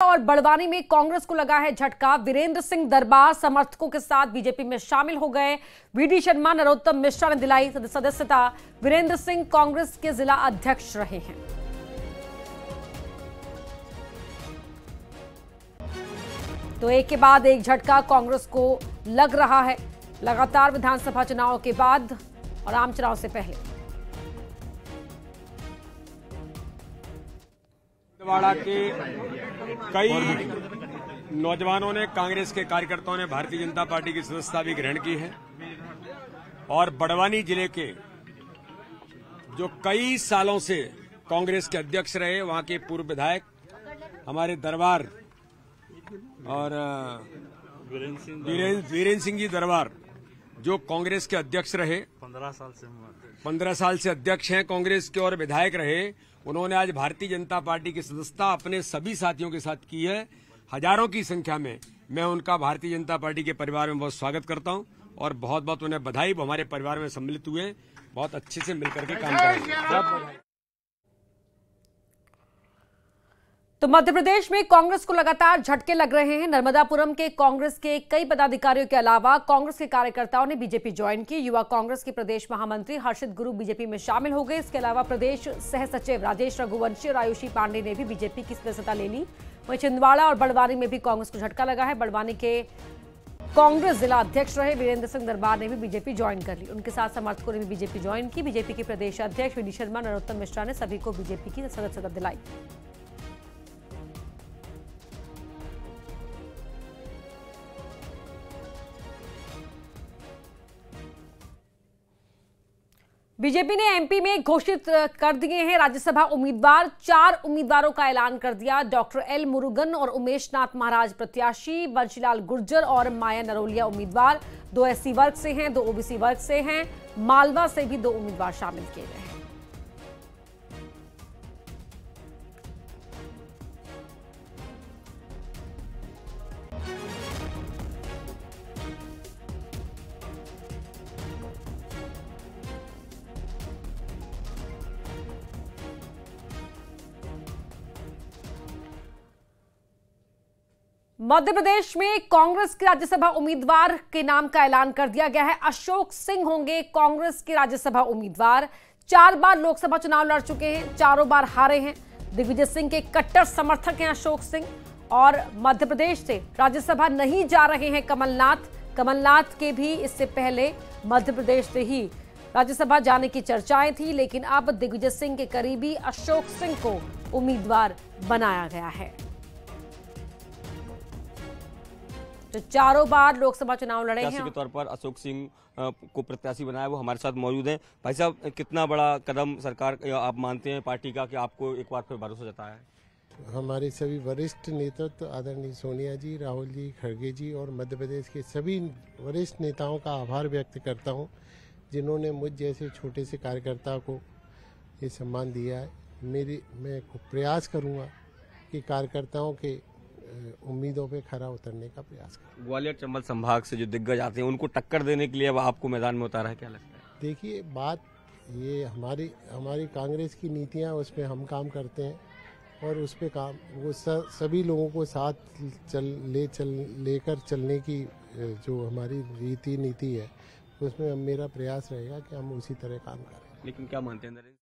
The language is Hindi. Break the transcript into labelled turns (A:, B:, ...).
A: और बड़वानी में कांग्रेस को लगा है झटका। वीरेंद्र सिंह दरबार समर्थकों के साथ बीजेपी में शामिल हो गए। वीडी शर्मा, नरोत्तम मिश्रा ने दिलाई सदस्यता। वीरेंद्र सिंह कांग्रेस के जिला अध्यक्ष रहे हैं। तो एक के बाद एक झटका कांग्रेस को लग रहा है, लगातार विधानसभा चुनाव के बाद और आम चुनाव से पहले।
B: छिंदवाड़ा के कई नौजवानों ने, कांग्रेस के कार्यकर्ताओं ने भारतीय जनता पार्टी की सदस्यता भी ग्रहण की है और बड़वानी जिले के जो कई सालों से कांग्रेस के अध्यक्ष रहे, वहां के पूर्व विधायक हमारे दरबार और वीरेंद्र सिंह जी दरबार जो कांग्रेस के अध्यक्ष रहे, 15 साल से अध्यक्ष हैं कांग्रेस के और विधायक रहे, उन्होंने आज भारतीय जनता पार्टी की सदस्यता अपने सभी साथियों के साथ की है। हजारों की संख्या में मैं उनका भारतीय जनता पार्टी के परिवार में बहुत स्वागत करता हूं और बहुत बहुत उन्हें बधाई। वो हमारे परिवार में सम्मिलित हुए, बहुत अच्छे से मिलकर के काम करेंगे।
A: तो मध्य प्रदेश में कांग्रेस को लगातार झटके लग रहे हैं। नर्मदापुरम के कांग्रेस के कई पदाधिकारियों के अलावा कांग्रेस के कार्यकर्ताओं ने बीजेपी ज्वाइन की। युवा कांग्रेस के प्रदेश महामंत्री हर्षित गुरु बीजेपी में शामिल हो गए। इसके अलावा प्रदेश सह सचिव राजेश रघुवंशी और आयुषी पांडे ने भी बीजेपी की सदस्यता ले ली। वहीं छिंदवाड़ा और बड़वानी में भी कांग्रेस को झटका लगा है। बड़वानी के कांग्रेस जिला अध्यक्ष रहे वीरेंद्र सिंह दरबार ने भी बीजेपी ज्वाइन कर ली। उनके साथ समर्थकों ने भी बीजेपी ज्वाइन की। बीजेपी के प्रदेश अध्यक्ष वीडी शर्मा, नरोत्तम मिश्रा ने सभी को बीजेपी की सदस्यता दिलाई। बीजेपी ने एमपी में घोषित कर दिए हैं राज्यसभा उम्मीदवार। 4 उम्मीदवारों का ऐलान कर दिया। डॉक्टर एल मुरुगन और उमेश नाथ महाराज प्रत्याशी, बंशीलाल गुर्जर और माया नरोलिया उम्मीदवार। 2 एससी वर्ग से हैं, 2 ओबीसी वर्ग से हैं। मालवा से भी 2 उम्मीदवार शामिल किए गए हैं। मध्य प्रदेश में कांग्रेस के राज्यसभा उम्मीदवार के नाम का ऐलान कर दिया गया है। अशोक सिंह होंगे कांग्रेस के राज्यसभा उम्मीदवार। 4 बार लोकसभा चुनाव लड़ चुके हैं, चारों बार हारे हैं। दिग्विजय सिंह के कट्टर समर्थक हैं अशोक सिंह। और मध्य प्रदेश से राज्यसभा नहीं जा रहे हैं कमलनाथ के भी इससे पहले मध्य प्रदेश से ही राज्यसभा जाने की चर्चाएं थी, लेकिन अब दिग्विजय सिंह के करीबी अशोक सिंह को उम्मीदवार बनाया गया है। जो चारों बार लोकसभा चुनाव लड़े हैं
C: के तौर पर अशोक सिंह को प्रत्याशी बनाया, वो हमारे साथ मौजूद हैं। भाई साहब, कितना बड़ा कदम सरकार आप मानते हैं पार्टी का कि आपको एक बार फिर भरोसा जताया है?
D: हमारे सभी वरिष्ठ नेतृत्व आदरणीय सोनिया जी, राहुल जी, खड़गे जी और मध्य प्रदेश के सभी वरिष्ठ नेताओं का आभार व्यक्त करता हूं, जिन्होंने मुझ जैसे छोटे से कार्यकर्ता को ये सम्मान दिया है। मैं प्रयास करूँगा कि कार्यकर्ताओं के उम्मीदों पे खरा उतरने का प्रयास करें।
C: ग्वालियर चंबल संभाग से जो दिग्गज आते हैं उनको टक्कर देने के लिए अब आपको मैदान में उतारा है, क्या लगता है?
D: देखिए, बात ये हमारी कांग्रेस की नीतियां, उस पर हम काम करते हैं और उस पे काम वो सभी लोगों को साथ लेकर चलने की जो हमारी रीति नीति है, उसमें मेरा प्रयास रहेगा कि हम उसी तरह काम करें।
C: लेकिन क्या मानते हैं